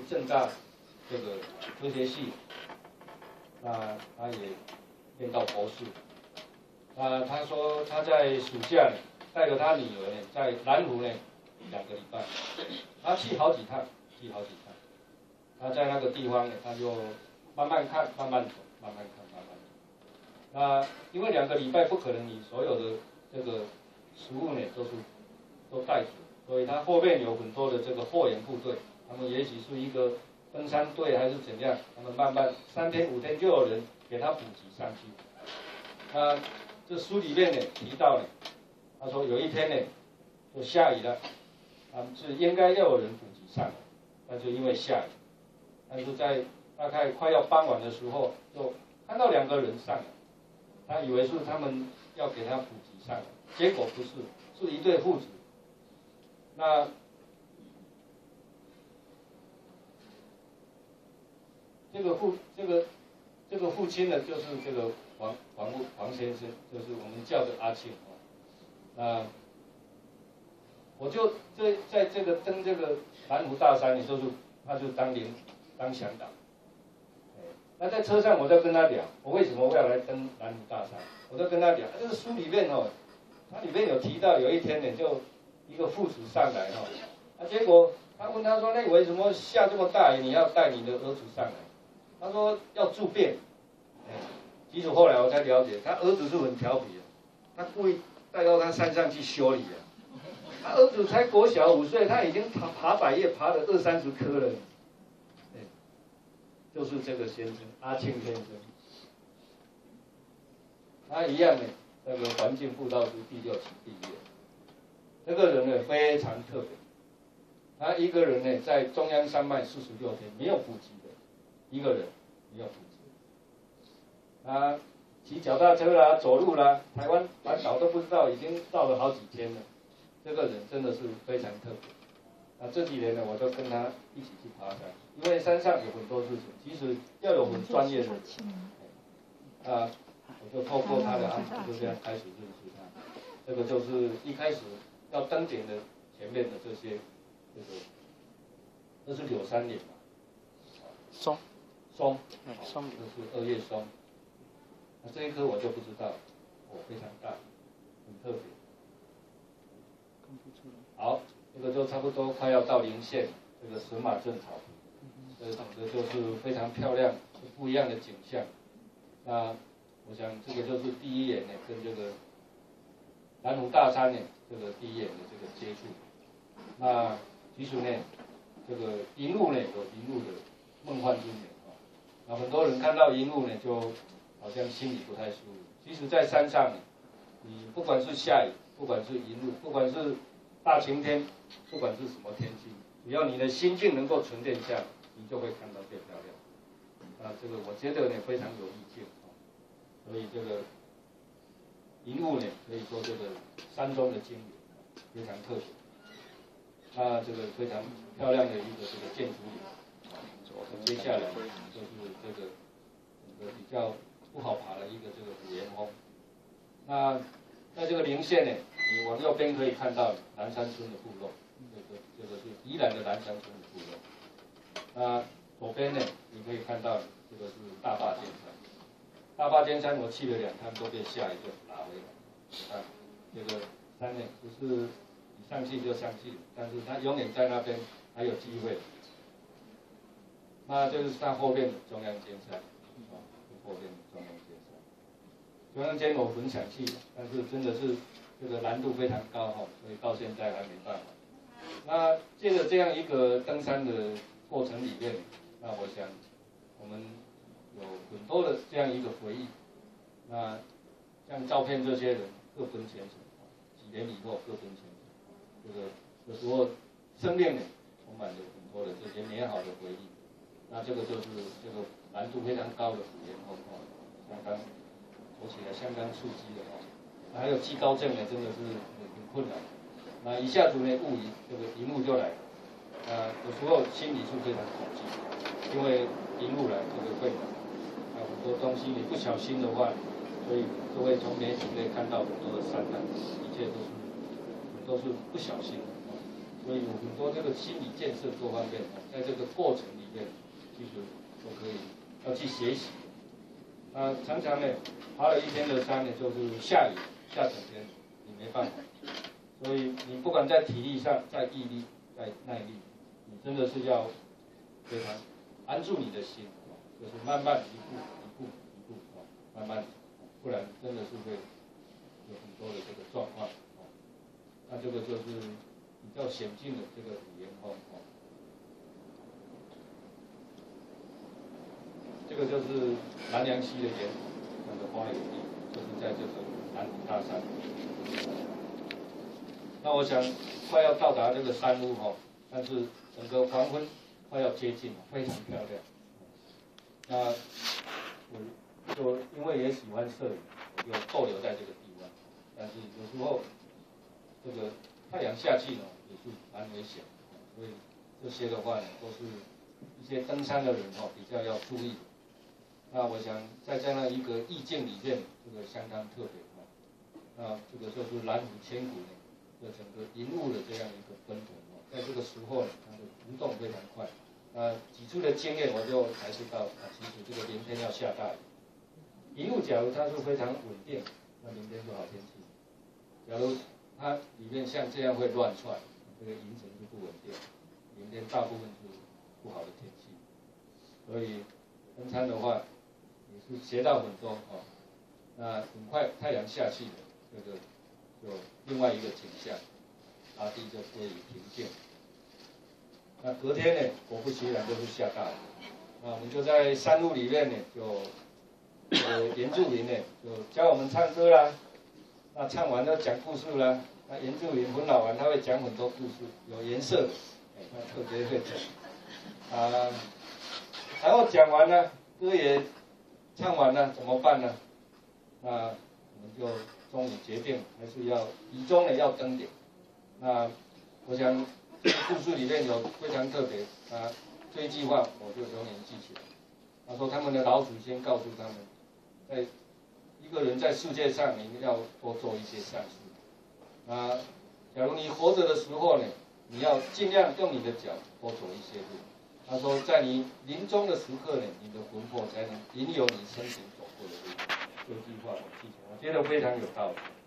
政大这个科学系，那他也念到博士。他说他在暑假带着他女儿呢，在南湖呢2个礼拜，他去好几趟。他在那个地方呢，他就慢慢看，慢慢走，慢慢看，慢慢走。那因为2个礼拜不可能你所有的这个食物呢都带走，所以他后面有很多的这个后援部队，他们也许是一个登山队还是怎样，他们慢慢3天5天就有人给他补给上去。那这书里面呢提到呢，他说有一天呢就下雨了，他们是应该要有人补给上来，但是因为下雨，但是在大概快要傍晚的时候，就看到2个人上来，他以为是他们要给他补给上来，结果不是，是一对父子。那这个父亲呢，就是这个黄先生，就是我们叫的阿庆啊。我就在这个登这个南湖大山，他就当向导。那在车上我在跟他聊，我为什么要来登南湖大山？我在跟他聊，这个书里面它里面有提到有一天呢，就一个父子上来结果他问他说：“那为什么下这么大雨，你要带你的儿子上来？”他说要助便。其实后来我才了解，他儿子是很调皮的，他故意带到他山上去修理啊。他儿子才国小5岁，他已经爬百叶爬了20-30棵了。就是这个先生，阿庆先生，他一样呢，那个环境辅导师第6期毕业。这个人呢非常特别，他一个人呢在中央山脉46天没有补给的，一个人没有补给。他骑脚踏车啦，走路啦，台湾环岛都不知道，已经绕了好几天了。这个人真的是非常特别。这几年呢，我都跟他一起去爬山，因为山上有很多事情，其实要有很专业的人。我就透过他的安排，就这样开始认识他。这个就是一开始要登顶的前面的这些，这是柳杉林嘛， 松， 这是2叶松。这一棵我就不知道，非常大，很特别。好，这个就差不多快要到林线，这个神马镇草坪，这就是非常漂亮、不一样的景象。那我想这个就是第一眼呢，跟这个南湖大山呢，这个第一眼的这个接触。那其实呢，这个银鹿呢有银鹿的梦幻之美那很多人看到银鹿呢，就好像心里不太舒服。其实，在山上呢，你不管是下雨，不管是银鹿，不管是大晴天，不管是什么天气，只要你的心境能够沉淀下来，你就会看到最漂亮。这个我觉得呢非常有意境所以这个银鹿呢，可以说这个山中的精灵，非常特别。这个非常漂亮的一个这个建筑林。接下来就是这个比较不好爬的一个这个虎岩峰。那在这个林线呢，你往右边可以看到南山村的部落，这个是宜兰的南山村的部落。左边呢，你可以看到这个是大坝尖山。大坝尖山我去了2趟，都被下雨就打回来。你看这个山呢，不是你上去就上去，但是它永远在那边还有机会。那就是它后面的中央尖山，后面的中央尖山。中央尖我很想去，但是真的是这个难度非常高所以到现在还没办法。那借着这样一个登山的过程里面，那我想我们有很多的这样一个回忆。那像照片这些人各奔前程，几年以后各奔前程。这个有时候生命呢充满了很多的这些美好的回忆。那这个就是这个难度非常高的虎岩峰相当走起来相当刺激的还有技高症呢，真的是很困难。那一下子呢雾云这个银鹿就来了。有时候心里是非常恐惧，因为银鹿来这个会很多东西你不小心的话，所以就会从媒体可以看到很多的山难，一切都是不小心的。所所以有很多这个心理建设各方面在这个过程里面，其实都可以要去学习。常常呢，爬了一天的山呢，就是下雨下整天，你没办法。所以你不管在体力上、在毅力、在耐力，你真的是要非常安住你的心，就是慢慢一步，慢慢，不然真的是会有很多的这个状况。那这个就是比较险峻的这个语言这个就是南洋溪的沿那个花园地，就是在这个南湖大山。那我想快要到达这个山屋但是整个黄昏快要接近了，非常漂亮。那我就因为也喜欢摄影，我就逗留在这个地方。但是有时候这个太阳下去也是蛮危险的，所以这些的话都是一些登山的人比较要注意。那我想在这样一个意境里面，这个相当特别那这个就是蓝湖千古的整个云雾的这样一个奔腾在这个时候它的浮动非常快。几次的经验我就才知道其实这个明天要下大雨。云雾假如它是非常稳定，那明天就好天气。假如它里面像这样会乱窜，这个云层就不稳定，明天大部分是不好的天气。所以登山的话也是学到很多那很快太阳下去了，这个就另外一个景象，大地就归于平静。那隔天呢，果不其然就是下大雨。那我们就在山路里面呢，原住民呢就教我们唱歌啦。那唱完就讲故事啦。那原住民很好玩，他会讲很多故事，有颜色的，他特别会讲。然后讲完了，歌也唱完了，怎么办呢？那我们就终于决定，还是要雨中呢要登顶。那我想这个故事里面有非常特别这一句话我就永远记起来。他说他们的老祖先告诉他们，在一个人在世界上，你要多做一些善事。假如你活着的时候呢，你要尽量用你的脚多走一些路。他说，在你临终的时刻呢，你的魂魄才能引有你身体走过的路。这句话我记起来，我觉得非常有道理。